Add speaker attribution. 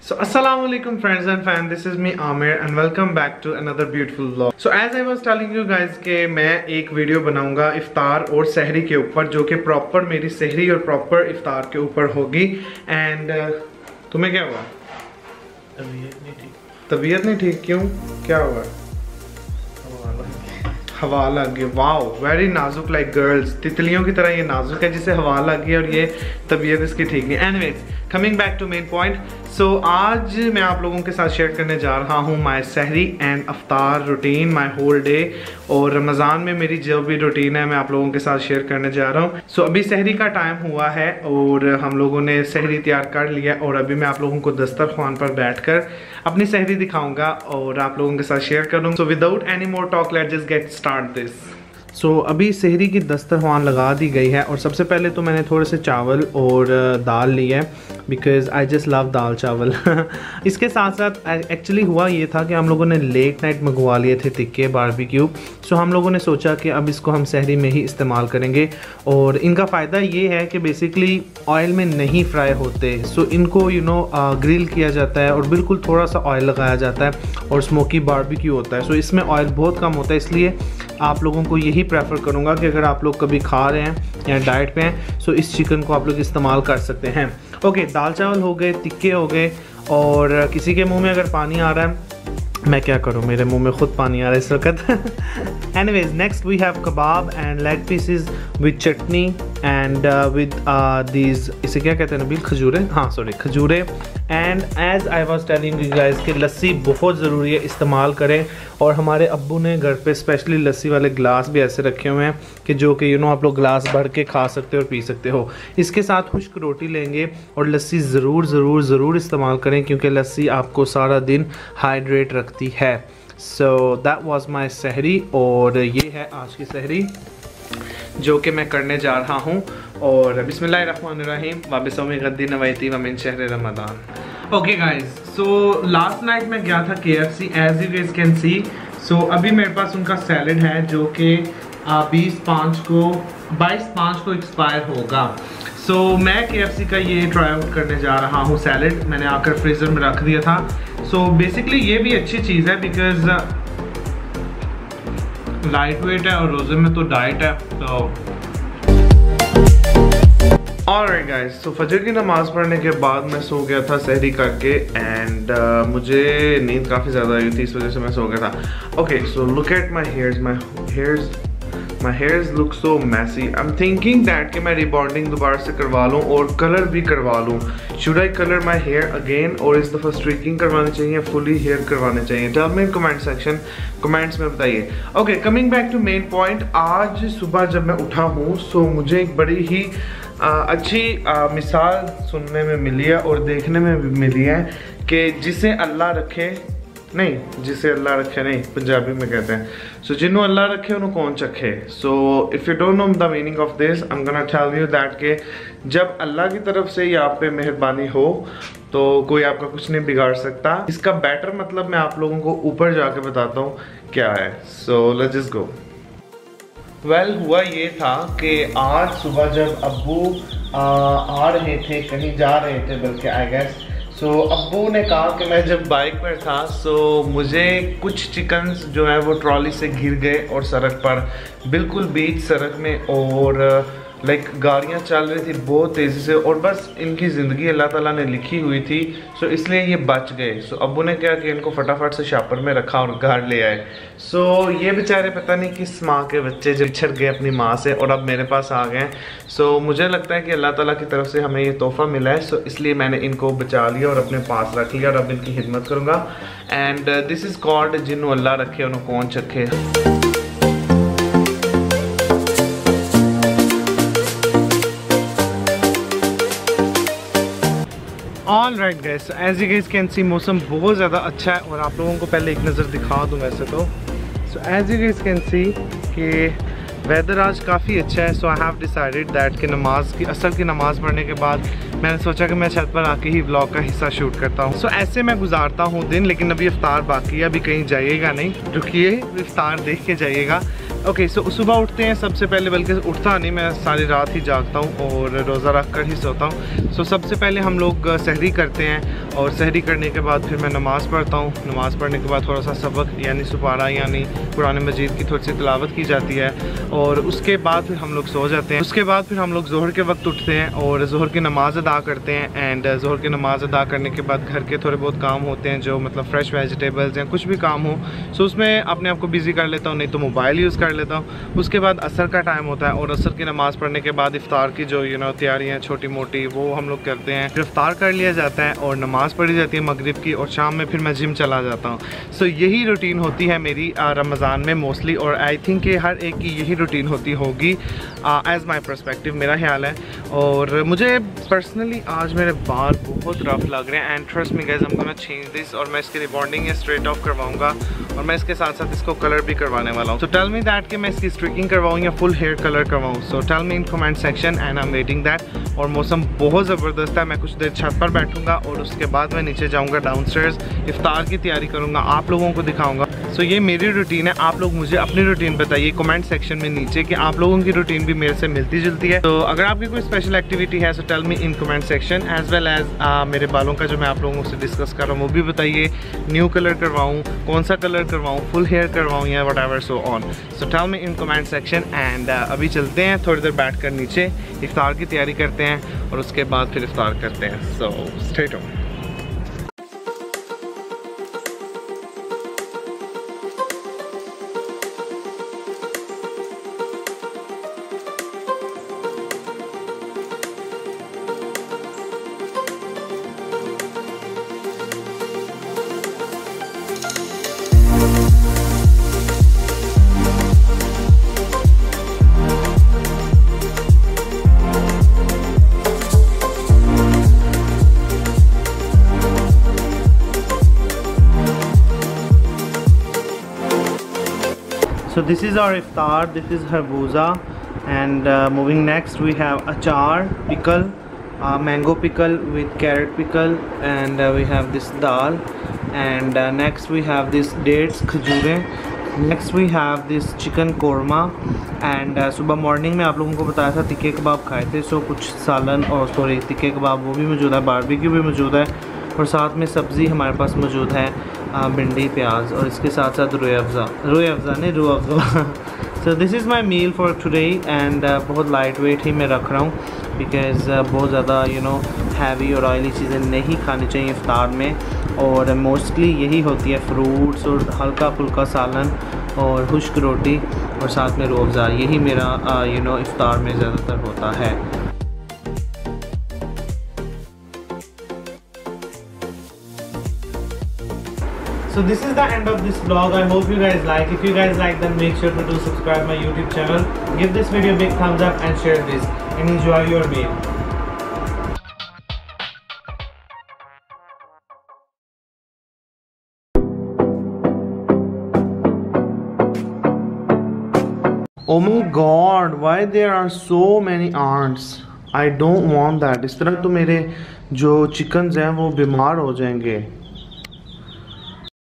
Speaker 1: So Assalamualaikum friends and fans, this is me Amir and welcome back to another beautiful vlog. So as I was telling you guys कि मैं एक video बनाऊंगा इफ्तार और सहरी के ऊपर, जो कि प्रॉपर मेरी सहरी और प्रॉपर इफ्तार के ऊपर होगी। एंड तुम्हें क्या हुआ? तबीयत नहीं ठीक क्यों? क्या हुआ? हवा लग गई। वाओ, वेरी नाजुक, लाइक गर्ल्स, तितलियों की तरह ये नाजुक है जिसे हवा लग गई और ये तबीयत इसकी ठीक नहीं। Anyways, coming back to main point. So आज मैं आप लोगों के साथ शेयर करने जा रहा हूँ माय सहरी एंड अफ्तार रूटीन, माय होल डे। और रमज़ान में मेरी जो भी रूटीन है मैं आप लोगों के साथ शेयर करने जा रहा हूँ। सो अभी सहरी का टाइम हुआ है और हम लोगों ने सहरी तैयार कर लिया और अभी मैं आप लोगों को दस्तरख्वान पर बैठकर अपनी सहरी दिखाऊंगा और आप लोगों के साथ शेयर करूँगा। So without any more talk, let's just get start this. So अभी सहरी की दस्तरख्वान लगा दी गई है और सबसे पहले तो मैंने थोड़े से चावल और दाल ली है, because I just love dal chawal. इसके साथ साथ एक्चुअली हुआ ये था कि हम लोगों ने लेट नाइट मंगवा लिए थे टिक्के बारबेक्यू। सो हम लोगों ने सोचा कि अब इसको हम सहरी में ही इस्तेमाल करेंगे और इनका फ़ायदा ये है कि बेसिकली ऑयल में नहीं फ्राई होते। सो इनको ग्रिल किया जाता है और बिल्कुल थोड़ा सा ऑयल लगाया जाता है और स्मोकी बारबेक्यू होता है। सो इसमें ऑयल बहुत कम होता है, इसलिए आप लोगों को यही प्रेफर करूँगा कि अगर आप लोग कभी खा रहे हैं या डाइट पे हैं सो इस चिकन को आप लोग इस्तेमाल कर सकते हैं। ओके, दाल चावल हो गए, टिक्के हो गए और किसी के मुंह में अगर पानी आ रहा है, मैं क्या करूँ, मेरे मुंह में खुद पानी आ रहा है इस वक्त। Anyways, next we have kebab and leg pieces with chutney and with these, इसे क्या कहते हैं नबील, खजूरे, हाँ सॉरी खजूरे। And as I was telling you guys कि लस्सी बहुत ज़रूरी है, इस्तेमाल करें। और हमारे अब्बू ने घर पे स्पेशली लस्सी वाले ग्लास भी ऐसे रखे हुए हैं कि जो कि आप लोग ग्लास भर के खा सकते हो और पी सकते हो। इसके साथ खुश्क रोटी लेंगे और लस्सी ज़रूर इस्तेमाल करें क्योंकि लस्सी आपको सारा दिन हाइड्रेट रखती है। सो दैट वाज माय सहरी और ये है आज की सहरी जो कि मैं करने जा रहा हूँ। और बिस्मिल्लाहिर्रहमानिर्रहीम वाबिस्सौमी गद्दी नवैती व मिन शहर Ramzan. Okay guys, so last night मैं गया था KFC, as you guys can see. So अभी मेरे पास उनका सैलड है जो कि 22/5 को एक्सपायर होगा। सो मैं KFC का ये ट्राई आउट करने जा रहा हूँ सैलड, मैंने आकर फ्रीज़र में रख दिया था। सो बेसिकली ये भी अच्छी चीज़ है बिकॉज लाइट वेट है और रोज़े में तो डाइट है। तो ऑलराइट गाइस, सो फजर की नमाज़ पढ़ने के बाद मैं सो गया था सहरी करके एंड मुझे नींद काफ़ी ज़्यादा आई थी, इस वजह से मैं सो गया था। Okay, so look at my hairs, my hairs look so messy. I am thinking that कि मैं रिबॉन्डिंग दोबारा से करवा लूँ और कलर भी करवा लूँ। Should I colour my hair again और इस दफ़ा स्ट्रीकिंग करवानी चाहिए, फुली हेयर करवाने चाहिए? Tell me in comment section, comments में बताइए। Okay, coming back to main point. आज सुबह जब मैं उठा हूँ सो मुझे एक बड़ी ही अच्छी मिसाल सुनने में मिली है और देखने में भी मिली है कि जिसे अल्लाह रखे नहीं, जिसे अल्लाह रखे नहीं, पंजाबी में कहते हैं। सो जिन्हों अल्लाह रखे उन्हों कौन चखे। So if you don't know the meaning of this, I am gonna tell you that के जब अल्लाह की तरफ से ये आप पे मेहरबानी हो तो कोई आपका कुछ नहीं बिगाड़ सकता। इसका बेटर मतलब मैं आप लोगों को ऊपर जाके बताता हूँ क्या है। So let's just go. Well, हुआ ये था कि आज सुबह जब अब्बू आ रहे थे, कहीं जा रहे थे बल्कि आई गेस, सो अब्बू ने कहा कि मैं जब बाइक पर था सो मुझे कुछ चिकन्स जो है वो ट्रॉली से गिर गए और सड़क पर, बिल्कुल बीच सड़क में, और लाइक गाड़ियाँ चल रही थी बहुत तेज़ी से और बस इनकी ज़िंदगी अल्लाह ताला ने लिखी हुई थी। सो इसलिए ये बच गए। सो अब्बू ने क्या कि इनको फटाफट से शापर में रखा और घर ले आए। सो ये बेचारे पता नहीं किस माँ के बच्चे जो बिछड़ गए अपनी माँ से और अब मेरे पास आ गए। सो मुझे लगता है कि अल्लाह ताला की तरफ से हमें ये तोहफ़ा मिला है। सो इसलिए मैंने इनको बचा लिया और अपने पास रख लिया और अब इनकी खिदमत करूँगा। एंड दिस इज़ कॉल्ड जिन्हों अल्लाह रखे उन्होंने कौन चखे। All right guys, as you guys can see मौसम बहुत ज़्यादा अच्छा है और आप लोगों को पहले एक नज़र दिखा दूँ वैसे तो। So as you guys can see कि वेदर आज काफ़ी अच्छा है। So I have decided that कि असर की नमाज़ पढ़ने के बाद मैंने सोचा कि मैं छत पर आके ही व्लॉग का हिस्सा शूट करता हूँ। सो ऐसे मैं गुजारता हूँ दिन, लेकिन अभी इफ्तार बाकी है, अभी कहीं जाइएगा नहीं, रुकिए इफ्तार देख के जाइएगा। ओके सो सुबह उठते हैं सबसे पहले, बल्कि उठता नहीं, मैं सारी रात ही जागता हूँ और रोज़ा रख कर ही सोता हूँ। सो सबसे पहले हम लोग सहरी करते हैं और सहरी करने के बाद फिर मैं नमाज़ पढ़ता हूँ। नमाज़ पढ़ने के बाद थोड़ा सा सबक यानी सुपारा यानी कुरान मजीद की थोड़ी सी तिलावत की जाती है और उसके बाद फिर हम लोग सो जाते हैं। उसके बाद फिर हम लोग ज़ोहर के वक्त उठते हैं और ज़ोहर की नमाज़ अदा करते हैं। एंड ज़ोहर की नमाज़ अदा करने के बाद घर के थोड़े बहुत काम होते हैं जो मतलब फ्रेश वेजिटेबल्स या कुछ भी काम हो, सो उसमें अपने आप को बिज़ी कर लेता हूँ, नहीं तो मोबाइल यूज़ कर लेता हूँ। उसके बाद असर का टाइम होता है और असर की नमाज़ पढ़ने के बाद इफ्तार की जो तैयारियाँ छोटी मोटी वो हम लोग करते हैं। फिर इफ्तार कर लिया जाता है और नमाज़ पढ़ी जाती है मगरिब की और शाम में फिर मैं जिम चला जाता हूँ। सो यही रूटीन होती है मेरी रमज़ान में मोस्टली, और आई थिंक कि हर एक की यही रूटीन होती होगी एज़ माई पर्सपेक्टिव, मेरा ख्याल है। और मुझे पर्सनली आज मेरे बाल बहुत रफ लग रहे हैं and trust me guys, I am gonna change this, और मैं इसकी रिबॉन्डिंग या स्ट्रेट ऑफ करवाऊंगा और मैं इसके साथ साथ इसको कलर भी करवाने वाला हूँ। सो टेल मी दैट कि मैं इसकी स्ट्रिकिंग करवाऊँ या फुल हेयर कलर करवाऊँ। So tell me in comment section and I am waiting that. और मौसम बहुत ज़बरदस्त है, मैं कुछ देर छत पर बैठूंगा और उसके बाद मैं नीचे जाऊँगा डाउनस्टेयर्स, इफ्तार की तैयारी करूँगा, आप लोगों को दिखाऊँगा। सो ये मेरी रूटीन है। आप लोग मुझे अपनी रूटीन बताइए कमेंट सेक्शन में नीचे कि आप लोगों की रूटीन भी मेरे से मिलती जुलती है। तो अगर आपकी कोई स्पेशल एक्टिविटी है so tell me in comment section, as well as मेरे बालों का जो मैं आप लोगों से डिस्कस कर रहा हूँ वो भी बताइए। न्यू कलर करवाऊँ, कौन सा कलर करवाऊँ, फुल हेयर करवाऊँ या whatever so on. So tell me in comment section and अभी चलते हैं थोड़ी देर बैठ कर नीचे, इफ्तार की तैयारी करते हैं और उसके बाद फिर इफ्तार करते हैं। So stay tuned. So this is our iftar, this is harbuza, and moving next we have achar, pickle, mango pickle with carrot pickle, and we have this dal, and next we have this dates khajure, next we have this chicken korma, and सुबह morning में आप लोगों को बताया था तिक्के कबाब खाए थे। सो कुछ सालन और सॉरी तिक्के कबाब वो भी मौजूद है, बारबेक्यू भी मौजूद है और साथ में सब्ज़ी हमारे पास मौजूद है भिंडी प्याज और इसके साथ साथ रूह अफ़ज़ा नहीं Rooh Afza. So this is my meal for today and बहुत लाइट वेट ही मैं रख रहा हूँ बिकॉज़ बहुत ज़्यादा हैवी और ऑयली चीज़ें नहीं खानी चाहिए इफ्तार में, और मोस्टली यही होती है फ्रूट्स और हल्का फुल्का सालन और खुश्क रोटी और साथ में रूह अफ़ज़ा, यही मेरा इफ्तार में ज़्यादातर होता है। So this is the end of this vlog. I hope you guys like. If you guys like, then make sure to subscribe my YouTube channel. Give this video a big thumbs up and share this. And enjoy your meal. Oh my God! Why there are so many ants? I don't want that. इस तरह तो मेरे जो chickens हैं वो बीमार हो जाएंगे।